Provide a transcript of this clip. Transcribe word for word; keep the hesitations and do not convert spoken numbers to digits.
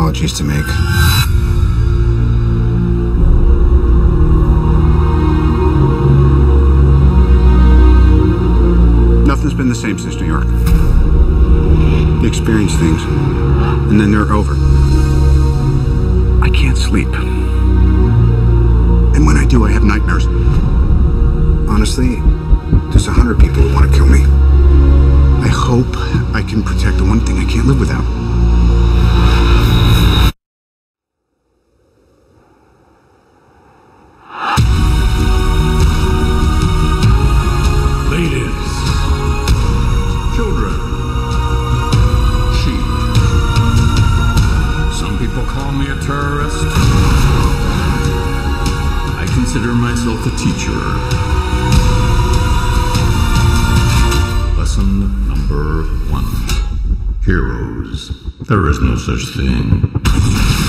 apologies to make. Nothing's been the same since New York. You experience things, and then they're over. I can't sleep. And when I do, I have nightmares. Honestly, there's a hundred people who want to kill me. I hope I can protect the one thing I can't live without. Ladies, children, sheep. Some people call me a terrorist. I consider myself a teacher. Lesson number one. Heroes. There is no such thing.